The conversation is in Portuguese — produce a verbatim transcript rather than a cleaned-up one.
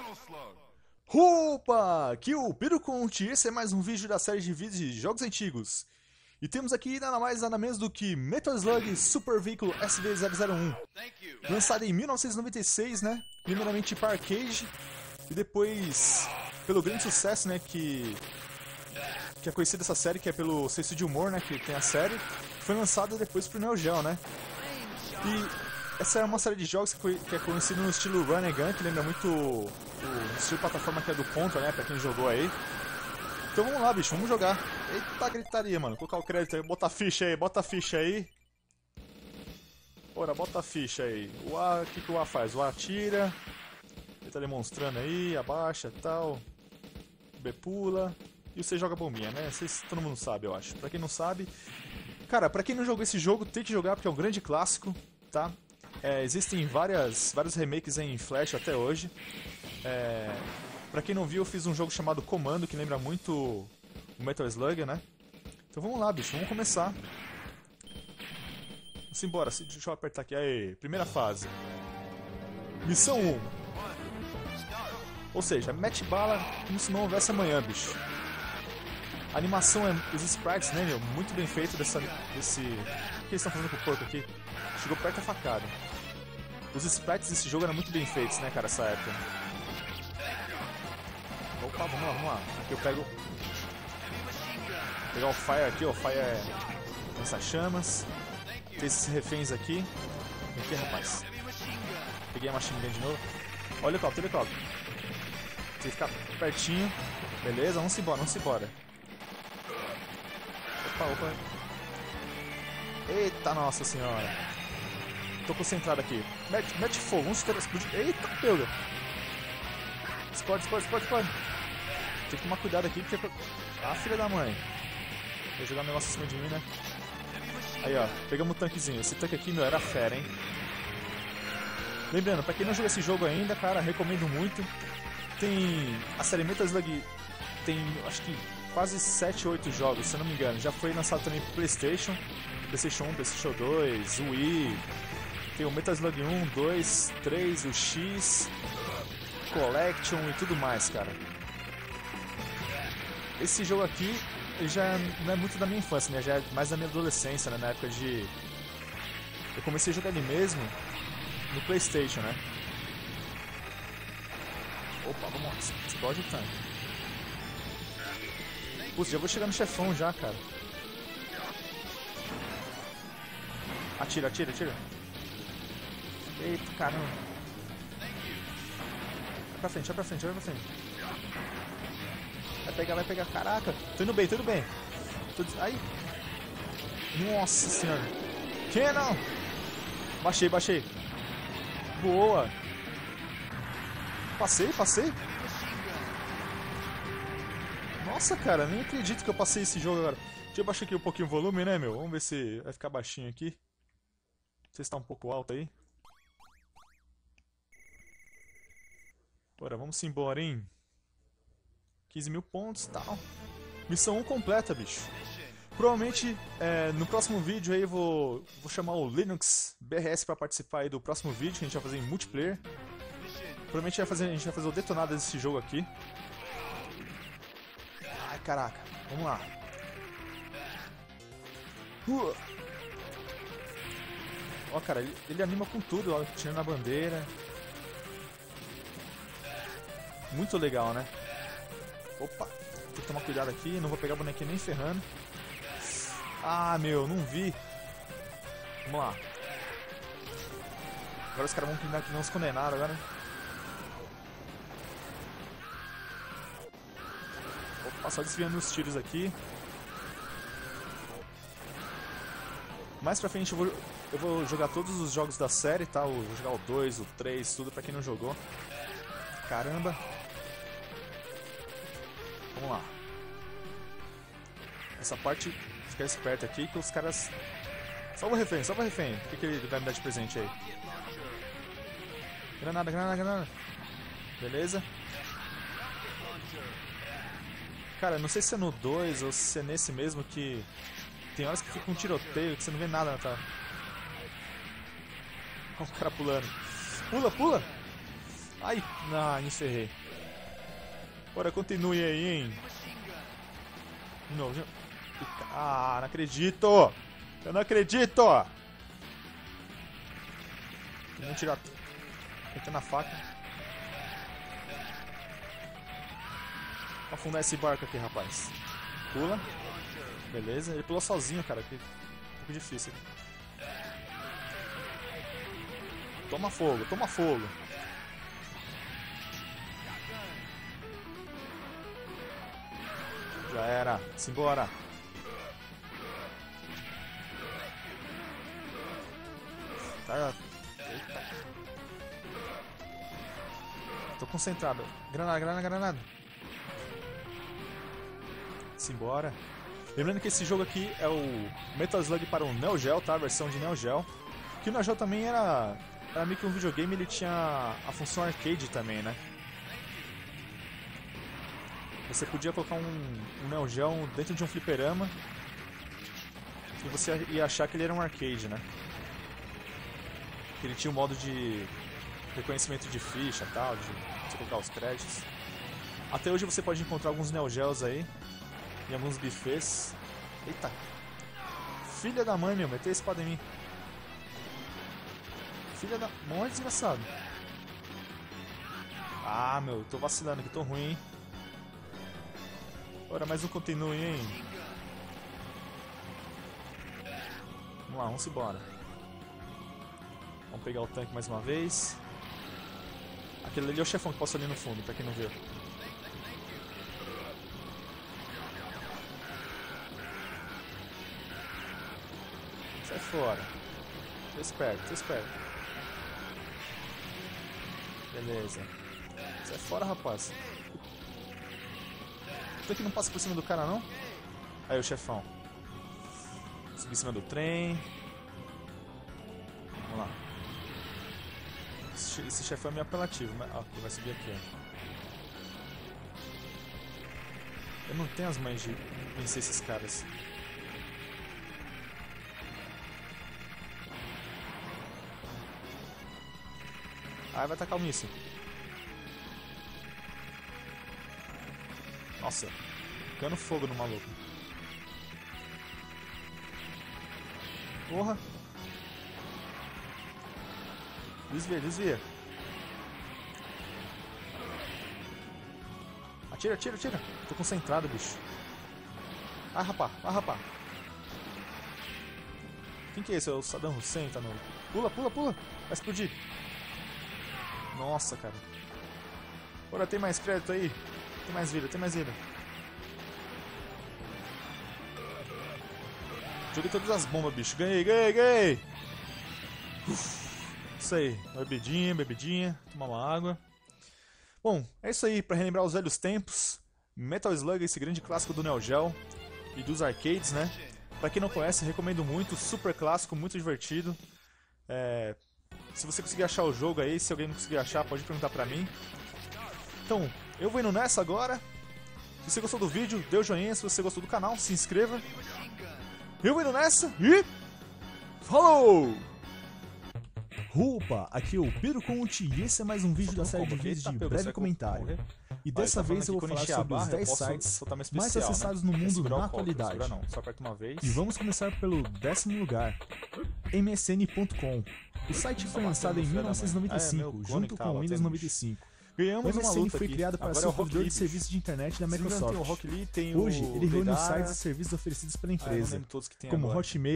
Opa! Aqui é o Pedro Conte e esse é mais um vídeo da série de vídeos de jogos antigos. E temos aqui nada mais nada menos do que Metal Slug Super Vehicle S V zero zero um. Lançado em mil novecentos e noventa e seis, né? Primeiramente para arcade e depois pelo grande sucesso, né? Que, que é conhecido essa série, que é pelo senso de humor, né? Que tem a série. Foi lançado depois pro Neo Geo, né? E essa é uma série de jogos que é conhecido no estilo Run and Gun, que lembra muito o, o estilo de plataforma que é do Contra, né? Pra quem jogou aí. Então vamos lá, bicho, vamos jogar. Eita gritaria, mano. Colocar o crédito aí, bota a ficha aí, bota a ficha aí. Ora, bota a ficha aí. O A, o que, que o A faz? O A atira. Ele tá demonstrando aí, abaixa e tal. O B pula. E o C joga bombinha, né? Vocês, todo mundo sabe, eu acho. Pra quem não sabe... Cara, pra quem não jogou esse jogo, tem que jogar porque é um grande clássico, tá? É, existem várias, vários remakes em Flash até hoje. É, pra quem não viu, eu fiz um jogo chamado Comando, que lembra muito o Metal Slug, né? Então vamos lá, bicho, vamos começar. Vamos embora, deixa eu apertar aqui. Aí, primeira fase. Missão um. Ou seja, mete bala como se não houvesse amanhã, bicho. A animação, é, os sprites, né, meu? Muito bem feito dessa, desse... O que eles estão fazendo com o porco aqui? Chegou perto da facada. Os sprites desse jogo eram muito bem feitos, né, cara, essa época. Opa, vamos lá, vamos lá. Aqui eu pego... Vou pegar o Fire aqui, ó. O Fire é... lança-chamas. Tem esses reféns aqui. Vem aqui, rapaz. Peguei a Machine Gun de novo. Olha o helicóptero, o helicóptero. Tem que ficar pertinho. Beleza, vamos embora, vamos embora. Opa, opa. Eita, nossa senhora. Tô concentrado aqui. Mete, mete fogo, vamos explodir. Eita, pega. Explode, explode, explode, explode. Tem que tomar cuidado aqui, porque... Ah, filha da mãe. Vou jogar um negócio em cima de mim, né? Aí, ó. Pegamos o tanquezinho. Esse tanque aqui, meu, era fera, hein? Lembrando, pra quem não jogou esse jogo ainda, cara, recomendo muito. Tem... A série Metal Slug tem, acho que... quase sete, oito jogos, se eu não me engano. Já foi lançado também pro PlayStation, PlayStation um, PlayStation dois, o Wii. Tem o Metal Slug um, dois, três, o X, Collection e tudo mais, cara. Esse jogo aqui ele já não é muito da minha infância, né? Já é mais da minha adolescência, né? Na época de... Eu comecei a jogar ele mesmo no PlayStation, né? Opa, vamos lá. Explode o tanque. Putz, já vou chegar no chefão já, cara. Atira, atira, atira. Eita, caramba. Vai pra frente, vai pra frente, vai pra frente. Vai pegar, vai pegar. Caraca, tô indo bem, tô indo bem. Tô... Aí. Nossa senhora. Que não? Baixei, baixei. Boa. Passei, passei. Nossa, cara, nem acredito que eu passei esse jogo agora. Deixa eu baixar aqui um pouquinho o volume, né, meu? Vamos ver se vai ficar baixinho aqui. Não sei se tá um pouco alto aí. Bora, vamos embora, hein? quinze mil pontos e tal. Missão um completa, bicho. Provavelmente, é, no próximo vídeo aí, eu vou, vou chamar o Linux B R S pra participar aí do próximo vídeo, que a gente vai fazer em multiplayer. Provavelmente vai fazer, a gente vai fazer o detonado desse jogo aqui. Ai, caraca. Vamos lá. Uh. Ó, cara, ele, ele anima com tudo, ó, tirando a bandeira. Muito legal, né? Opa, tem que tomar cuidado aqui, não vou pegar o bonequinho nem ferrando. Ah, meu, não vi. Vamos lá. Agora os caras vão pintar que não se condenaram agora. Opa, só desviando os tiros aqui. Mais pra frente eu vou, eu vou jogar todos os jogos da série, tá? Eu vou jogar o dois, o três, tudo pra quem não jogou. Caramba. Vamos lá. Essa parte, ficar esperto aqui que os caras... Salva o refém, salva o refém. O que, que ele vai me dar de presente aí? Granada, granada, granada. Beleza. Cara, não sei se é no dois ou se é nesse mesmo que... Tem horas que fica um tiroteio que você não vê nada na tela. Olha o cara pulando. Pula, pula! Ai, ah, me ferrei. Bora, continue aí, hein. De novo, de novo. Ah, não acredito. Eu não acredito. Vamos tirar. Entra na faca. Vou afundar esse barco aqui, rapaz. Pula. Beleza, ele pulou sozinho, cara. Que... Um pouco difícil aqui. Toma fogo, toma fogo. Já era, simbora. Tá. Eita. Tô concentrado. Granada, granada, granada. Simbora. Lembrando que esse jogo aqui é o Metal Slug para o Neo Geo, tá? A versão de Neo Geo. Que o Neo Geo também era, era meio que um videogame, ele tinha a função arcade também, né? Você podia colocar um, um Neo Geo dentro de um fliperama e você ia achar que ele era um arcade, né? Que ele tinha um modo de reconhecimento de ficha e tal, de você colocar os créditos. Até hoje você pode encontrar alguns Neo Geos aí. E alguns bifes. Eita. Filha da mãe, meu. Meteu a espada em mim. Filha da... Morre, desgraçado. Ah, meu. Tô vacilando aqui. Tô ruim, hein. Bora, mais um continue, hein. Vamos lá, vamos embora. Vamos pegar o tanque mais uma vez. Aquele ali é o chefão que passa ali no fundo, pra quem não viu. Sai fora. Tô esperto, tô esperto. Beleza. Sai fora, rapaz. Por que não passa por cima do cara, não? Aí, o chefão. Subir em cima do trem. Vamos lá. Esse, esse chefão é meio apelativo. Mas... Ah, ele vai subir aqui, ó. Eu não tenho as mães de vencer esses caras. Ah, vai tacar o míssil. Nossa, ficando fogo no maluco. Porra. Desvia, desvia. Atira, atira, atira. Tô concentrado, bicho. Ah, rapá, ah, rapá. Quem que é esse? É o Saddam Hussein, tá no... Pula, pula, pula. Vai explodir. Nossa, cara. Bora, tem mais crédito aí? Tem mais vida, tem mais vida. Joguei todas as bombas, bicho. Ganhei, ganhei, ganhei! Uf, isso aí. Bebidinha, bebidinha. Tomar uma água. Bom, é isso aí. Pra relembrar os velhos tempos. Metal Slug, esse grande clássico do Neo Geo. E dos arcades, né? Pra quem não conhece, recomendo muito. Super clássico, muito divertido. É... Se você conseguir achar o jogo aí, se alguém não conseguir achar, pode perguntar pra mim. Então, eu vou indo nessa agora. Se você gostou do vídeo, dê o joinha. Se você gostou do canal, se inscreva. Eu vou indo nessa e... Falou! Opa, aqui é o Pedro Conte e esse é mais um vídeo da série de vídeos de breve comentário. E dessa vez eu vou falar sobre os dez sites mais acessados no mundo na atualidade. E vamos começar pelo décimo lugar, M S N ponto com. O site foi lançado em mil novecentos e noventa e cinco, junto com o Windows noventa e cinco. Ganhamos o M S N foi criado para ser o provedor de serviços de internet da Microsoft. Hoje, ele reúne os sites e serviços oferecidos pela empresa, como Hotmail,